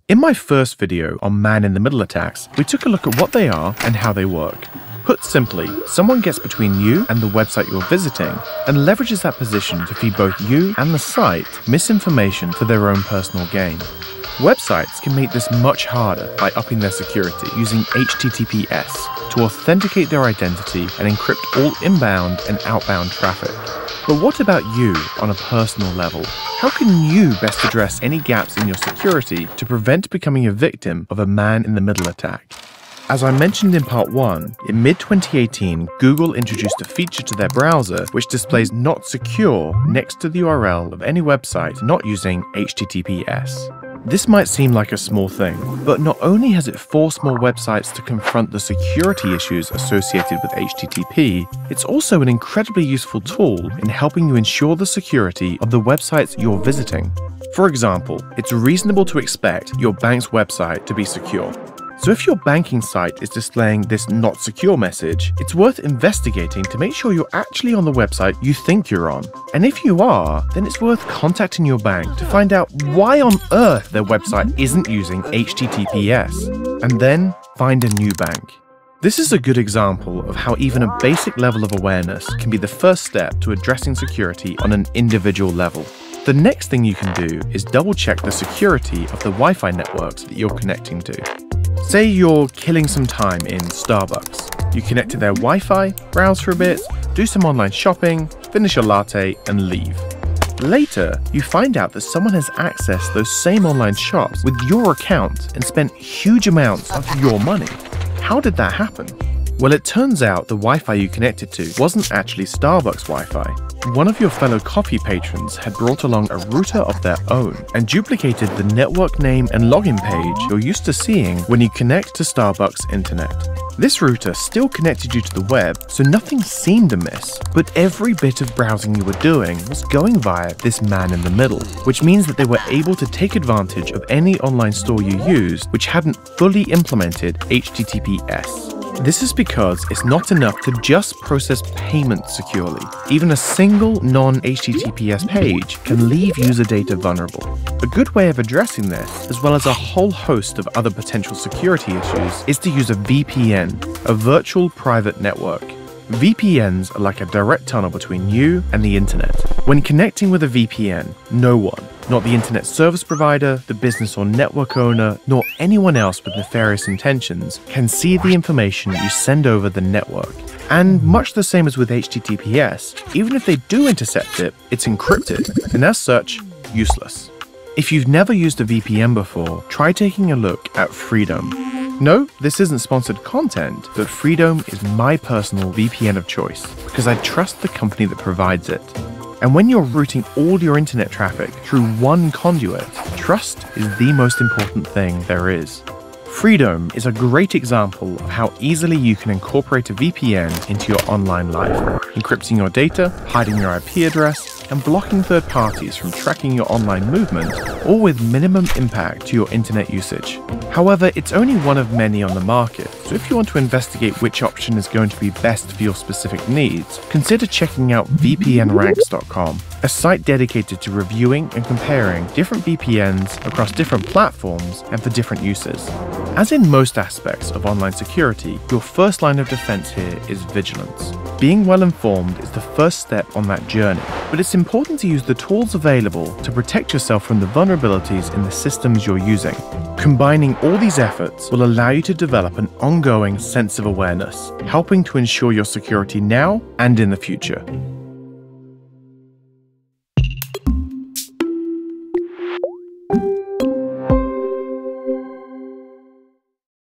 In my first video on man-in-the-middle attacks, we took a look at what they are and how they work. Put simply, someone gets between you and the website you're visiting and leverages that position to feed both you and the site misinformation for their own personal gain. Websites can make this much harder by upping their security using HTTPS to authenticate their identity and encrypt all inbound and outbound traffic. But what about you on a personal level? How can you best address any gaps in your security to prevent becoming a victim of a man-in-the-middle attack? As I mentioned in part 1, in mid-2018, Google introduced a feature to their browser which displays "not secure" next to the URL of any website not using HTTPS. This might seem like a small thing, but not only has it forced more websites to confront the security issues associated with HTTP, it's also an incredibly useful tool in helping you ensure the security of the websites you're visiting. For example, it's reasonable to expect your bank's website to be secure. So if your banking site is displaying this "not secure" message, it's worth investigating to make sure you're actually on the website you think you're on. And if you are, then it's worth contacting your bank to find out why on earth their website isn't using HTTPS, and then find a new bank. This is a good example of how even a basic level of awareness can be the first step to addressing security on an individual level. The next thing you can do is double-check the security of the Wi-Fi networks that you're connecting to. Say you're killing some time in Starbucks. You connect to their Wi-Fi, browse for a bit, do some online shopping, finish your latte, and leave. Later, you find out that someone has accessed those same online shops with your account and spent huge amounts of your money. How did that happen? Well, it turns out the Wi-Fi you connected to wasn't actually Starbucks Wi-Fi. One of your fellow coffee patrons had brought along a router of their own and duplicated the network name and login page you're used to seeing when you connect to Starbucks internet. This router still connected you to the web, so nothing seemed amiss, but every bit of browsing you were doing was going via this man in the middle, which means that they were able to take advantage of any online store you used which hadn't fully implemented HTTPS. This is because it's not enough to just process payments securely. Even a single non-HTTPS page can leave user data vulnerable. A good way of addressing this, as well as a whole host of other potential security issues, is to use a VPN, a virtual private network. VPNs are like a direct tunnel between you and the internet. When connecting with a VPN, no one, not the internet service provider, the business or network owner, nor anyone else with nefarious intentions, can see the information you send over the network. And much the same as with HTTPS, even if they do intercept it, it's encrypted, and as such, useless. If you've never used a VPN before, try taking a look at Freedome. No, this isn't sponsored content, but Freedome is my personal VPN of choice because I trust the company that provides it. And when you're routing all your internet traffic through one conduit, trust is the most important thing there is. Freedome is a great example of how easily you can incorporate a VPN into your online life, encrypting your data, hiding your IP address, and blocking third parties from tracking your online movement, all with minimum impact to your internet usage. However, it's only one of many on the market, so if you want to investigate which option is going to be best for your specific needs, consider checking out VPNranks.com, a site dedicated to reviewing and comparing different VPNs across different platforms and for different uses. As in most aspects of online security, your first line of defense here is vigilance. Being well informed is the first step on that journey, but it's important to use the tools available to protect yourself from the vulnerabilities in the systems you're using. Combining all these efforts will allow you to develop an ongoing sense of awareness, helping to ensure your security now and in the future.